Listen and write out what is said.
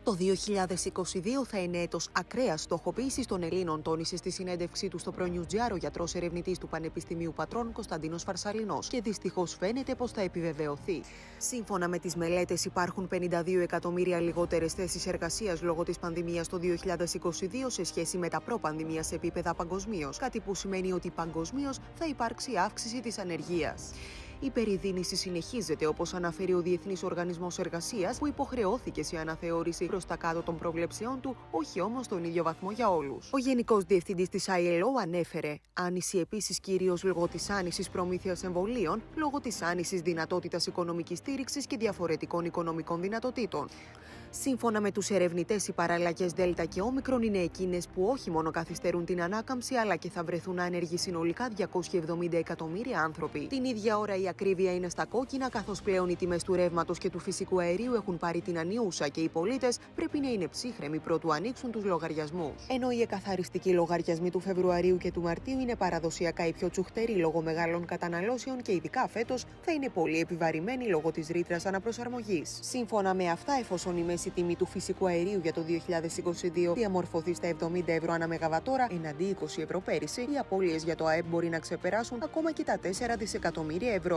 Το 2022 θα είναι έτος ακραίας στοχοποίησης των Ελλήνων, τόνισε στη συνέντευξή του στο ProNewsGR ο γιατρός ερευνητής του Πανεπιστημίου Πατρών Κωνσταντίνος Φαρσαλινός, και δυστυχώς φαίνεται πως θα επιβεβαιωθεί. Σύμφωνα με τις μελέτες, υπάρχουν 52 εκατομμύρια λιγότερες θέσεις εργασίας λόγω της πανδημίας το 2022 σε σχέση με τα προ-πανδημίας επίπεδα παγκοσμίως, κάτι που σημαίνει ότι παγκοσμίως θα υπάρξει αύξηση της ανεργίας. Η περιδίνηση συνεχίζεται, όπως αναφέρει ο Διεθνής Οργανισμός Εργασίας, που υποχρεώθηκε σε αναθεώρηση προς τα κάτω των προβλεψεών του, όχι όμως στον ίδιο βαθμό για όλους. Ο Γενικός Διευθυντής της ILO ανέφερε άνηση επίσης κυρίως λόγω της άνησης προμήθειας εμβολίων, λόγω της άνησης δυνατότητας οικονομικής στήριξης και διαφορετικών οικονομικών δυνατοτήτων. Σύμφωνα με τους ερευνητές, οι παραλλαγές Δέλτα και Όμικρον είναι εκείνες που όχι μόνο καθυστερούν την ανάκαμψη, αλλά και θα βρεθούν άνεργοι συνολικά 270 εκατομμύρια άνθρωποι. Την ίδια ώρα η ακρίβεια είναι στα κόκκινα, καθώς πλέον οι τιμές του ρεύματος και του φυσικού αερίου έχουν πάρει την ανιούσα και οι πολίτες πρέπει να είναι ψύχρεμοι προτού ανοίξουν τους λογαριασμούς. Ενώ οι εκαθαριστικοί λογαριασμοί του Φεβρουαρίου και του Μαρτίου είναι παραδοσιακά οι πιο τσουχτεροί λόγω μεγάλων καταναλώσεων και ειδικά φέτος θα είναι πολύ επιβαρημένοι λόγω της ρήτρας αναπροσαρμογής. Σύμφωνα με αυτά, εφόσον η μέση τιμή του φυσικού αερίου για το 2022 διαμορφωθεί στα 70 ευρώ ανά μεγαβατόρα εναντί 20 ευρώ πέρυσι, οι απώλειες για το ΑΕΠ μπορεί να ξεπεράσουν ακόμα και τα 4 δισεκατομμύρια ευρώ.